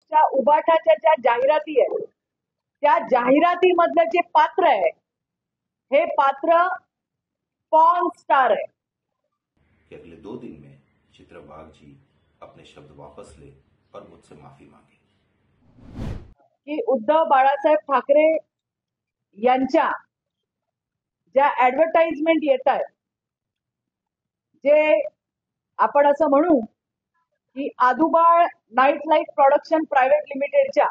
हाऊसच्या उभाटाच्या ज्या जाहिराती आहेत त्या जाहिरातीमधलं जे पात्र आहे हे पात्र पॉर्न स्टार आहे. कि अगले 2 दिन में चित्रबाग जी अपने शब्द वापस ले और मुझसे माफी मांगे की उद्धव बाळासाहेब ठाकरे यांच्या ज्या ऍडव्हर्टाइजमेंट येत आहेत जे आपण असं म्हणू की Adubal night life production private लिमिटेडच्या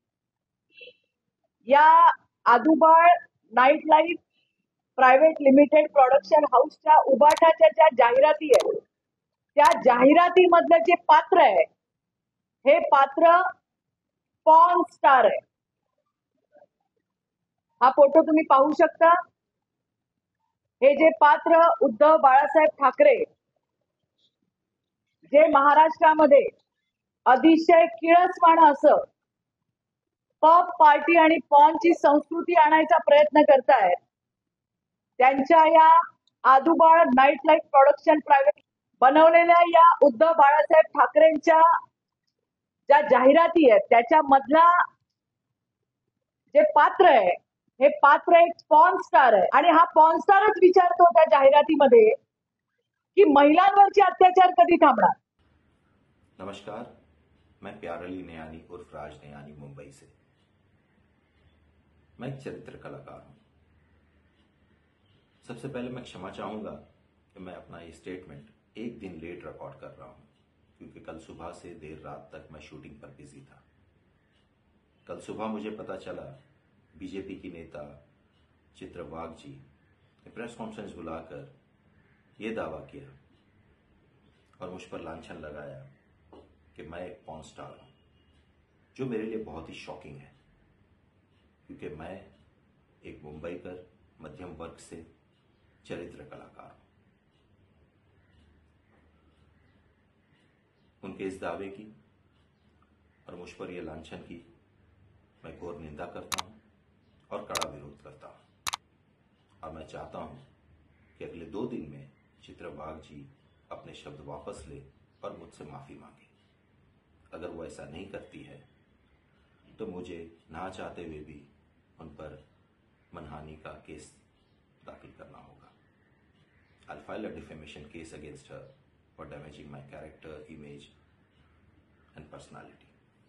या Adubal night life private limited production हाऊसच्या उभाटाच्या ज्या जाहिराती आहेत त्या जाहिरातीमधलं जे पात्र आहे हे पात्र पॉर्न स्टार आहे. हा फोटो तुम्ही पाहू शकता. हे जे पात्र उद्धव बाळासाहेब ठाकरे जे महाराष्ट्रामध्ये अतिशय किळसवाणं असं पब पार्टी आणि पॉर्नची संस्कृती आणायचा प्रयत्न करतायत त्यांच्या या Adubal night life production private बनवलेल्या या उद्धव बाळासाहेब ठाकरेंच्या ज्या जाहिराती आहेत त्याच्यामधला जे पात्र आहे हे पात्र एक पॉर्न स्टार आहे आणि हा पॉर्न स्टारच विचारतो त्या जाहिरातीमध्ये की महिलांवरचे अत्याचार कधी थांबणार. नमस्कार, मैं प्यार अली नयानी उर्फ राज नयानी मुंबई से. मैं एक चरित्र कलाकार हूं. सबसे पहले मैं क्षमा चाहूंगा कि मैं अपना ये स्टेटमेंट एक दिन लेट रिकॉर्ड कर रहा हूं क्योंकि कल सुबह से देर रात तक मैं शूटिंग पर बिजी था. कल सुबह मुझे पता चला बीजेपी की नेता चित्रबाग जी ने प्रेस कॉन्फ्रेंस बुलाकर ये दावा किया और मुझ पर लांछन लगाया कि मैं एक पॉर्न स्टार हूं, जो मेरे लिए बहुत ही शॉकिंग है क्योंकि मैं एक मुंबईकर मध्यम वर्ग से चरित्र कलाकार हूं. उनके इस दावे की और मुझ पर यह लांछन की मैं घोर निंदा करता हूं और कड़ा विरोध करता हूं और मैं चाहता हूं कि अगले 2 दिन में चित्रबाग जी अपने शब्द वापस ले और मुझसे माफी मांगे. अगर वो ऐसा नहीं करती है तो मुझे ना चाहते हुए भी उन पर मनहानि का केस दाखिल करना होगा. I'll file a defamation case against her for damaging my character, image and personality.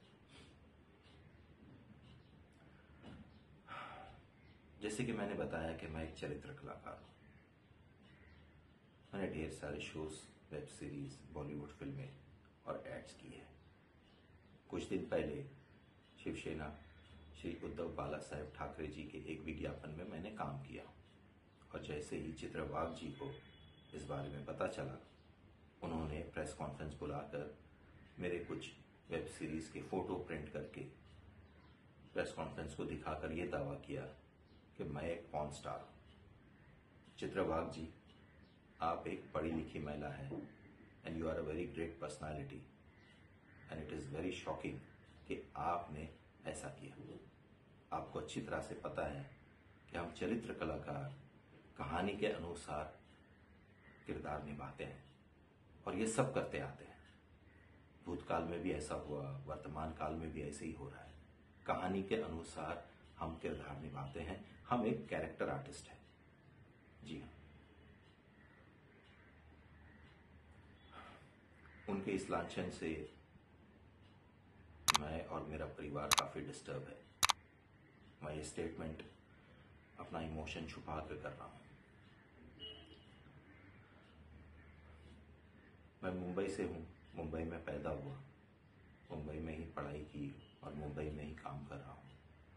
जैसे कि मैंने बताया कि मैं एक चरित्र कलाकार हूं. मैंने ढेर सारे शोज, वेब सीरीज, बॉलीवुड फिल्में और एड्स की है. कुछ दिन पहले शिवसेना श्री उद्धव बाला साहेब ठाकरे जी के एक विज्ञापन में मैंने काम किया और जैसे ही चित्रबाग जी को इस बारे में पता चला उन्होंने प्रेस कॉन्फ्रेंस बुलाकर मेरे कुछ वेब सीरीज के फोटो प्रिंट करके प्रेस कॉन्फ्रेंस को दिखाकर यह दावा किया कि मैं एक पॉर्न स्टार हूं. चित्रबाग जी, आप एक पढ़ी लिखी महिला हैं and you are a very great personality and it is very shocking कि आपने ऐसा किया. आपको अच्छी तरह से पता है कि हम चरित्र कलाकार कहानी के अनुसार किरदार निभाते हैं और ये सब करते आते हैं. भूतकाल में भी ऐसा हुआ, वर्तमान काल में भी ऐसे ही हो रहा है. कहानी के अनुसार हम किरदार निभाते हैं. हम एक कैरेक्टर आर्टिस्ट हैं. जी हाँ. उनके इस लांछन से मैं और मेरा परिवार काफी डिस्टर्ब है. मैं ये स्टेटमेंट अपना इमोशन छुपा कर रहा हूं. मैं मुंबई से हूं. मुंबई में पैदा हुआ, मुंबई में ही पढ़ाई की और मुंबई में ही काम कर रहा हूं.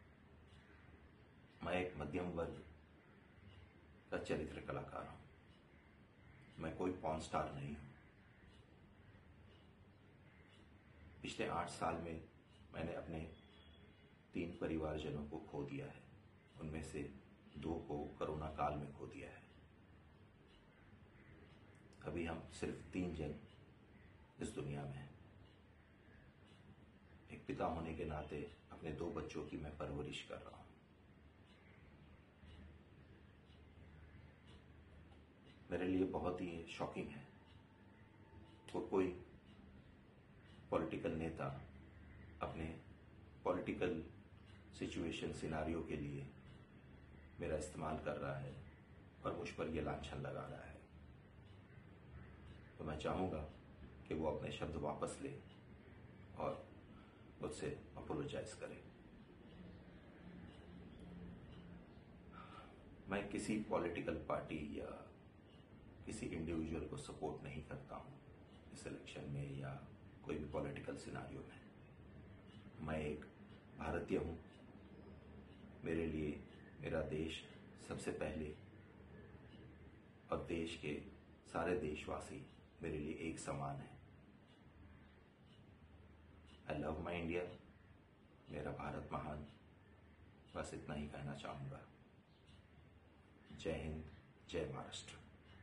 मैं एक मध्यम वर्ग का चरित्र कलाकार हूं. मैं कोई पॉर्न स्टार नहीं हूं. पिछले 8 साल में मैंने अपने 3 परिवारजनों को खो दिया है. उनमें से 2 को कोरोना काल में खो दिया है. अभी हम सिर्फ 3 जन इस दुनिया में हैं. एक पिता होने के नाते अपने 2 बच्चों की मैं परवरिश कर रहा हूं. मेरे लिए बहुत ही शॉकिंग है कोई पॉलिटिकल नेता अपने पॉलिटिकल सिचुएशन सिनारियो के लिए मेरा इस्तेमाल कर रहा है और मुझ पर यह लांछन लगा रहा है, तो मैं चाहूँगा कि वो अपने शब्द वापस ले और मुझसे अपोलोजाइज करे। मैं किसी पॉलिटिकल पार्टी या किसी इंडिविजुअल को सपोर्ट नहीं करता हूँ इस इलेक्शन में या कोई भी पॉलिटिकल सिनारियो में। मैं एक भारतीय हूँ, मेरे लिए मेरा देश सबसे पहले और देश के सारे देशवासी मेरे लिए एक समान है। आई लव माई इंडिया, मेरा भारत महान। बस इतना ही कहना चाहूँगा। जय हिंद, जय महाराष्ट्र।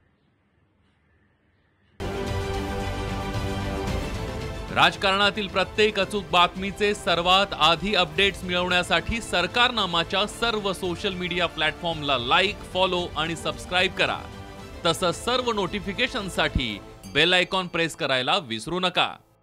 राजकारणातील प्रत्येक अचूक बातमीचे सर्वात आधी अपडेट्स मिळवण्यासाठी सरकारनामाच्या सर्व सोशल मीडिया प्लॅटफॉर्मला लाईक, फॉलो आणि सबस्क्राईब करा। तसंच सर्व नोटिफिकेशनसाठी बेल आयकॉन प्रेस करायला विसरू नका।